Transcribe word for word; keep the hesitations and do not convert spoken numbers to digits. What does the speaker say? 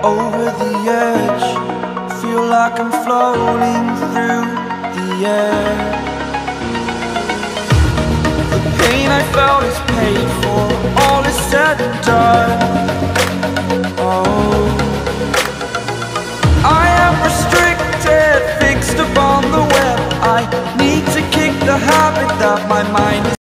over the edge. Feel like I'm floating through the air. The pain I felt is paid for, all is said and done. Oh, I am restricted, fixed upon the web. I need to kick the habit that my mind is